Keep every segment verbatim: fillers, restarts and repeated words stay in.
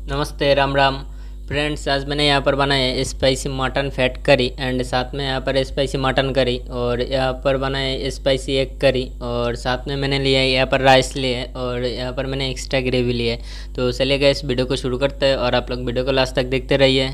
नमस्ते, राम राम। फ्रेंड्स, आज मैंने यहाँ पर बनाया है spicy mutton fat curry and साथ में यहाँ पर स्पाइसी मटन करी और यहाँ पर बनाया है स्पाइसी एग करी और साथ में मैंने लिया है यहाँ पर राइस लिया है और यहाँ पर मैंने एक्स्ट्रा ग्रेवी लिया है। तो चलिए गाइस, इस वीडियो को शुरू करते हैं और आप लोग वीडियो को लास्ट तक देखते रहिए।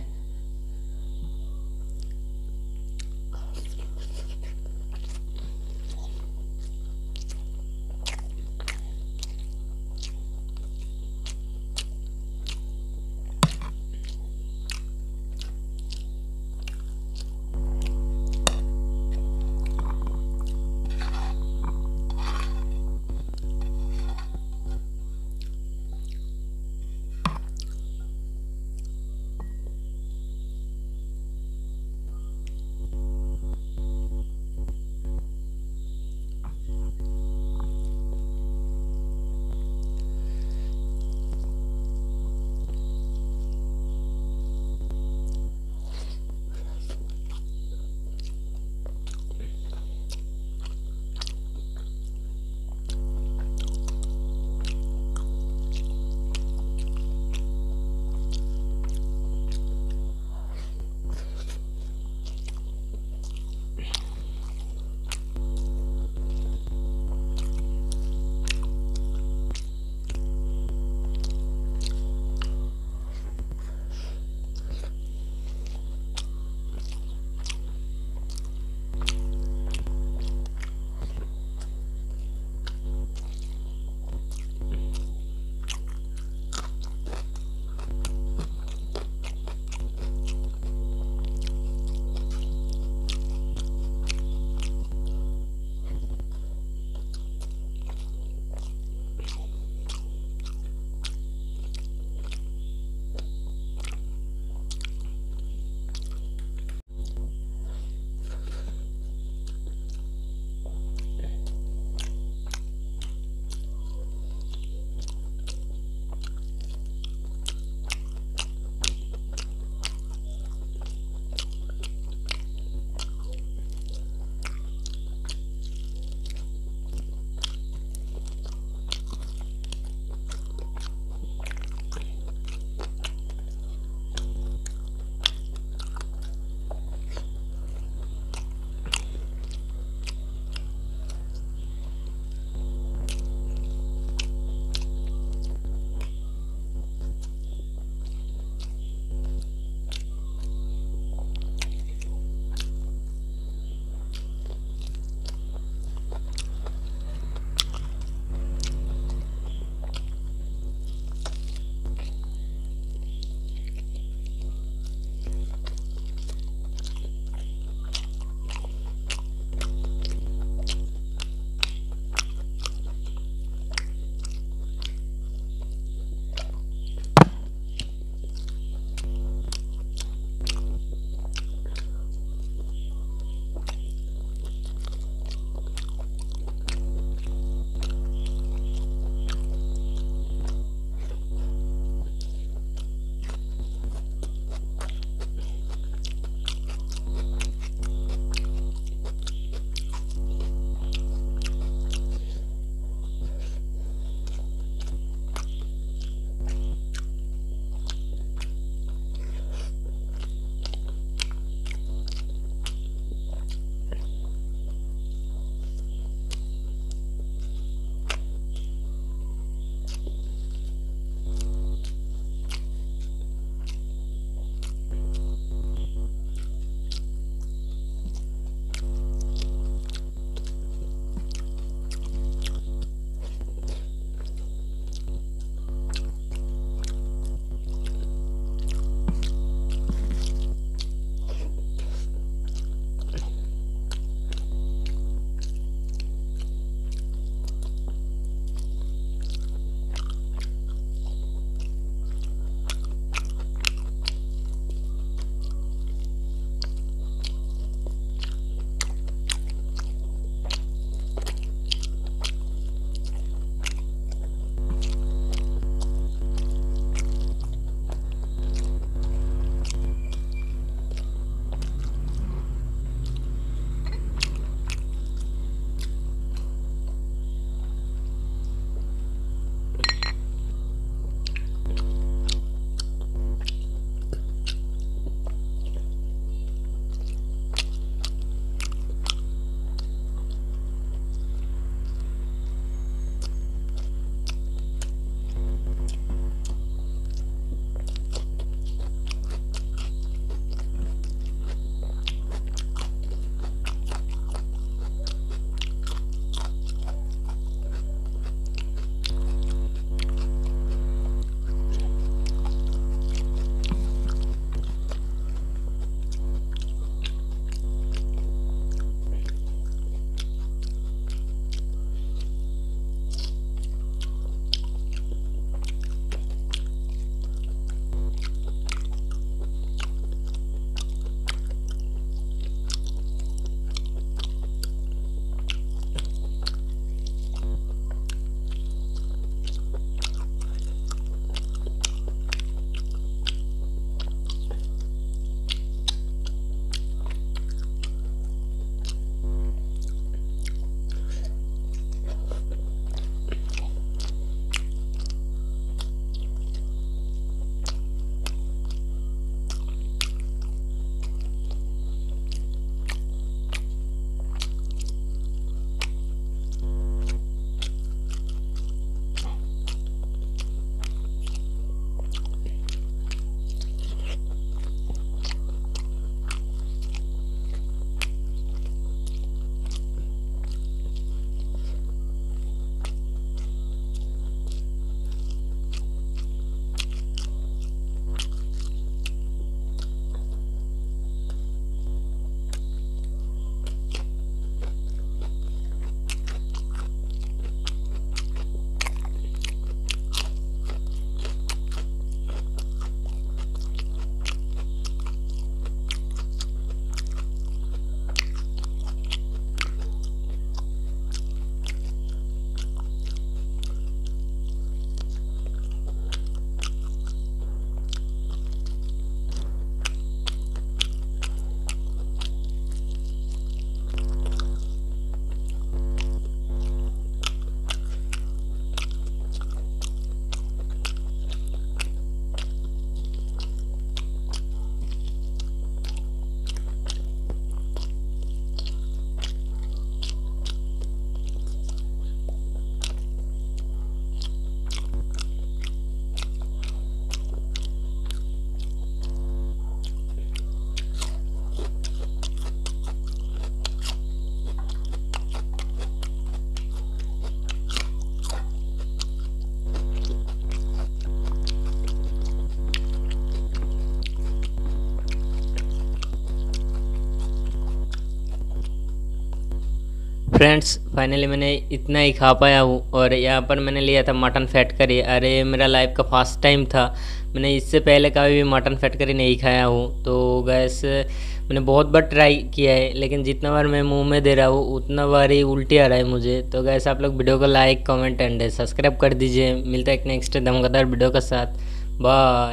फ्रेंड्स फाइनली मैंने इतना ही खा पाया हूँ। और यहाँ पर मैंने लिया था मटन फैट करी। अरे मेरा लाइफ का फर्स्ट टाइम था, मैंने इससे पहले कभी भी मटन फैट करी नहीं खाया हूँ। तो गैस मैंने बहुत बार ट्राई किया है, लेकिन जितना बार मैं मुंह में दे रहा हूँ उतना बार ही उल्टी आ रहा है मुझे। तो गैस आप लोग वीडियो को लाइक कमेंट एंड सब्सक्राइब कर दीजिए। मिलता है एक नेक्स्ट धमकदार वीडियो के साथ। बाय।